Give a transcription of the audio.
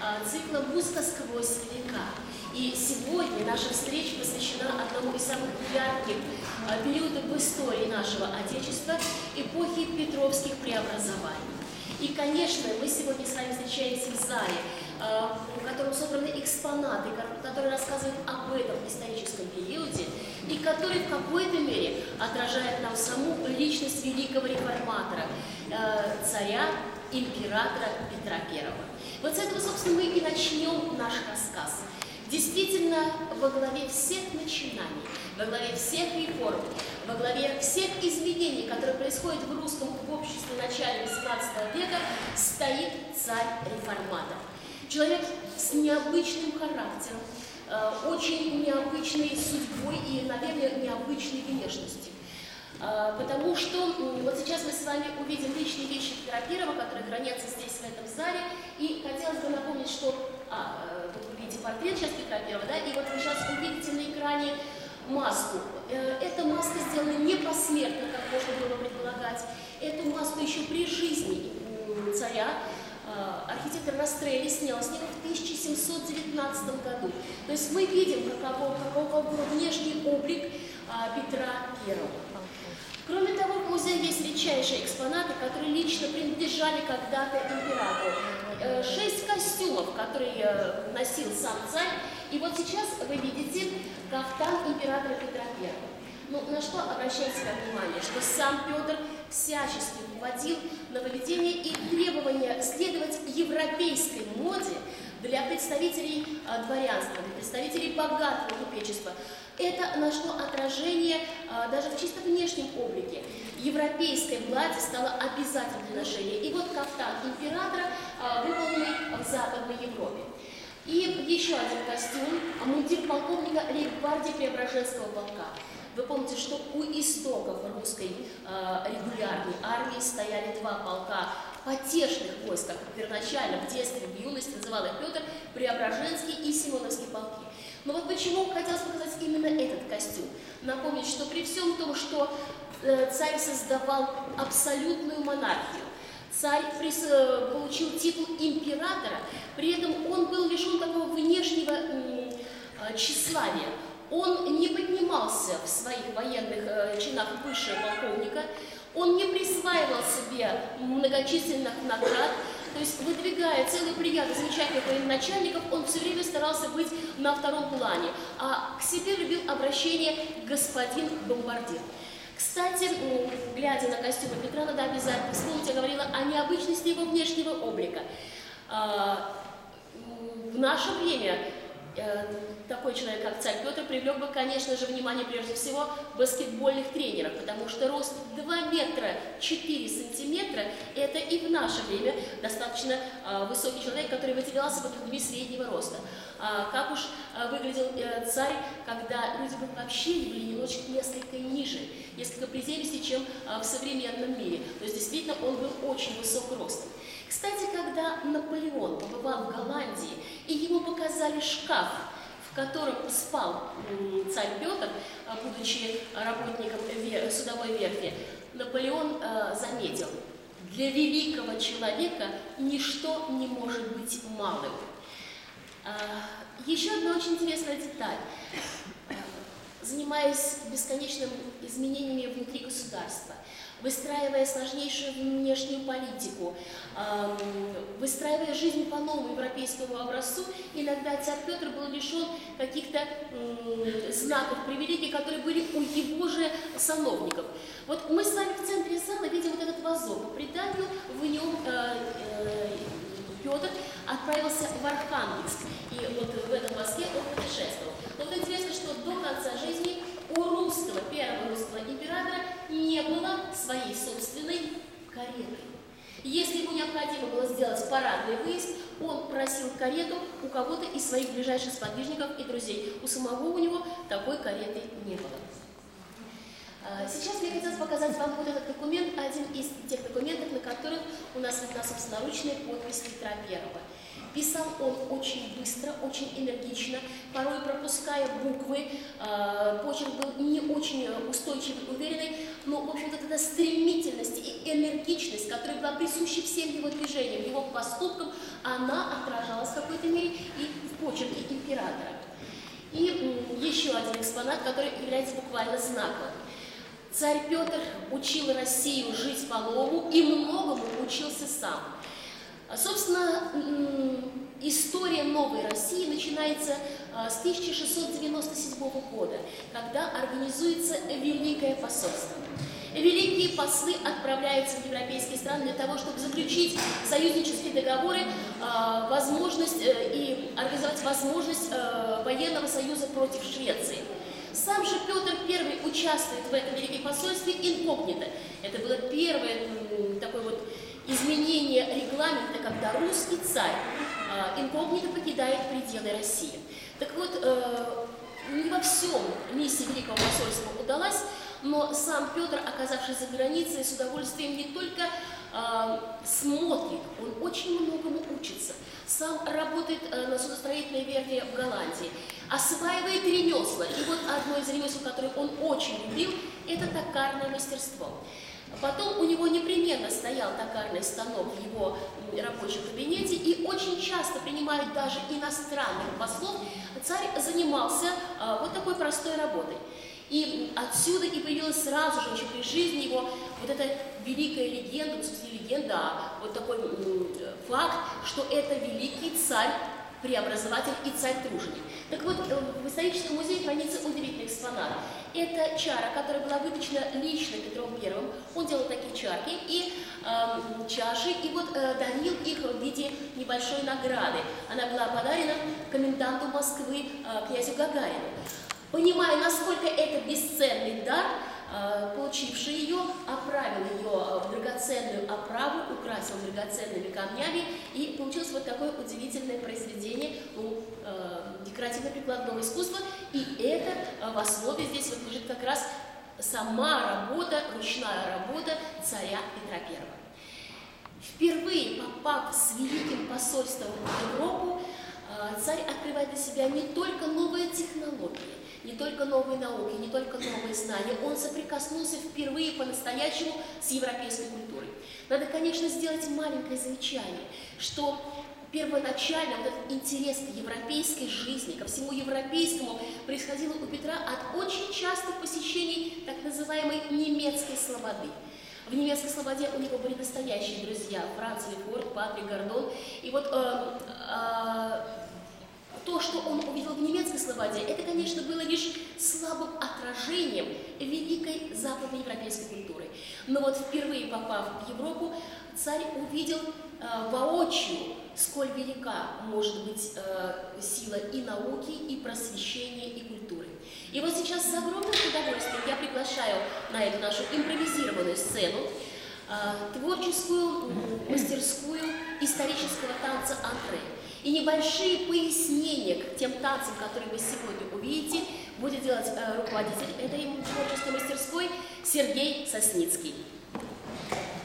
цикла «Музыка сквозь века». И сегодня наша встреча посвящена одному из самых ярких периодов в истории нашего Отечества, эпохи Петровских преобразований. И, конечно, мы сегодня с вами встречаемся в зале, в котором собраны экспонаты, которые рассказывают об этом историческом периоде и который в какой-то мере отражает нам саму личность великого реформатора, царя, императора Петра I. Вот с этого, собственно, мы и начнем наш рассказ. Действительно, во главе всех начинаний, во главе всех реформ, во главе всех изменений, которые происходят в русском обществе в начале XVIII века, стоит царь-реформатор. Человек с необычным характером, очень необычной судьбой и, наверное, необычной внешностью. Потому что вот сейчас мы с вами увидим личные вещи Петра I, которые хранятся здесь, в этом зале. И хотелось бы напомнить, что вот вы видите портрет сейчас Петра I, да, и вот вы сейчас увидите на экране маску. Эта маска сделана не посмертно, как можно было предполагать. Эту маску еще при жизни царя архитектор Растрелли снял с него в 1719 году. То есть мы видим, каков был внешний облик Петра I. Кроме того, в музее есть редчайшие экспонаты, которые лично принадлежали когда-то императору. 6 костюмов, которые носил сам царь. И вот сейчас вы видите кафтан императора Петра I. Ну, на что обращайте внимание, что сам Петр всячески вводил нововведения и требования следовать европейской моде для представителей дворянства, для представителей богатого купечества. Это нашло отражение даже в чисто внешнем облике. Европейское платье стало обязательным для ношения. И вот кафтан императора, выполненный в Западной Европе. И еще один костюм, мундир полковника лейб-гвардии Преображенского полка. Вы помните, что у истоков русской регулярной армии стояли 2 полка потешных войск, как первоначально в детстве, в юности называл их Петр, Преображенский и Симоновский полки. Но вот почему хотелось показать именно этот костюм? Напомнить, что при всем том, что царь создавал абсолютную монархию, царь получил титул императора, при этом он был лишен такого внешнего тщеславия. Он не поднимался в своих военных чинах выше полковника, он не присваивал себе многочисленных наград, то есть, выдвигая целую плеяду замечательных военачальников, он все время старался быть на втором плане, а к себе любил обращение «господин бомбардир». Кстати, глядя на костюмы Петра, надо обязательно вспомнить, я говорила о необычности его внешнего облика. В наше время такой человек, как царь Петр, привлек бы, конечно же, внимание прежде всего баскетбольных тренеров, потому что рост 2 метра 4 сантиметра – это и в наше время достаточно высокий человек, который выделялся под людьми среднего роста. Как уж выглядел царь, когда люди вообще были несколько ниже, несколько приземистее, чем в современном мире. То есть, действительно, он был очень высок ростом. Кстати, когда Наполеон побывал в Голландии, и ему показали шкаф, в котором спал царь Петр, будучи работником судовой верфи, Наполеон заметил: для великого человека ничто не может быть малым. Еще одна очень интересная деталь. Занимаясь бесконечными изменениями внутри государства, выстраивая сложнейшую внешнюю политику, выстраивая жизнь по новому европейскому образцу, иногда царь Петр был лишен каких-то знаков, привилегий, которые были у его же сановников. Вот мы с вами в центре зала видим вот этот вазок. По преданию, в нем Петр отправился в Архангельск, и вот в этом воске он путешествовал. Но вот интересно, что до конца жизни у первого русского императора не было своей собственной кареты. Если ему необходимо было сделать парадный выезд, он просил карету у кого-то из своих ближайших сподвижников и друзей. У самого у него такой кареты не было. Сейчас мне хотелось показать вам вот этот документ, один из тех документов, на которых у нас видна собственноручная подпись Петра I. Писал он очень быстро, очень энергично, порой пропуская буквы, почерк был не очень устойчивый, уверенный, но, в общем-то, эта стремительность и энергичность, которая была присуща всем его движениям, его поступкам, она отражалась в какой-то мере и в почерке императора. И еще один экспонат, который является буквально знаковым. Царь Петр учил Россию жить по-новому и многому учился сам. Собственно, история новой России начинается с 1697 года, когда организуется Великое посольство. Великие послы отправляются в европейские страны для того, чтобы заключить союзнические договоры, и организовать возможность военного союза против Швеции. Сам же Петр I участвует в этом Великом посольстве инкогнито. Это было первое такое вот изменение регламента, когда русский царь инкогнито покидает пределы России. Так вот, не во всем миссия Великого посольства удалась, но сам Петр, оказавшись за границей, с удовольствием не только смотрит, он очень многому учится. Сам работает на судостроительной верфи в Голландии, осваивает ремесла. И вот одно из ремесел, которое он очень любил, это токарное мастерство. Потом у него непременно стоял токарный станок в его рабочем кабинете, и очень часто принимают даже иностранных послов, царь занимался вот такой простой работой. И отсюда и появилась сразу же, еще при жизни его, вот эта великая легенда, в смысле легенда, вот такой факт, что это великий царь, преобразователь и царь-труженик. Так вот, в историческом музее хранится удивительный экспонат. Это чара, которая была выточена лично Петром I. Он делал такие чарки и чаши, и вот дарил их в виде небольшой награды. Она была подарена коменданту Москвы князю Гагарину. Понимая, насколько это бесценный дар, получивший ее, оправил ее в драгоценную оправу, украсил драгоценными камнями, и получилось вот такое удивительное произведение декоративно-прикладного искусства. И это в основе здесь вот лежит как раз сама работа, ручная работа царя Петра I. Впервые попав с великим посольством в Европу, царь открывает для себя не только новые технологии, не только новые науки, не только новые знания. Он соприкоснулся впервые по-настоящему с европейской культурой. Надо, конечно, сделать маленькое замечание, что первоначально вот этот интерес к европейской жизни, ко всему европейскому происходил у Петра от очень частых посещений так называемой немецкой слободы. В немецкой слободе у него были настоящие друзья: Франц Лефорт, Патрик Гордон. И вот то, что он увидел в немецкой слободе, это, конечно, было лишь слабым отражением великой западноевропейской культуры. Но вот впервые попав в Европу, царь увидел воочию, сколь велика может быть сила и науки, и просвещения, и культуры. И вот сейчас с огромным удовольствием я приглашаю на эту нашу импровизированную сцену творческую мастерскую исторического танца антре. И небольшие пояснения к тем танцам, которые вы сегодня увидите, будет делать руководитель этой творческой мастерской Сергей Сосницкий.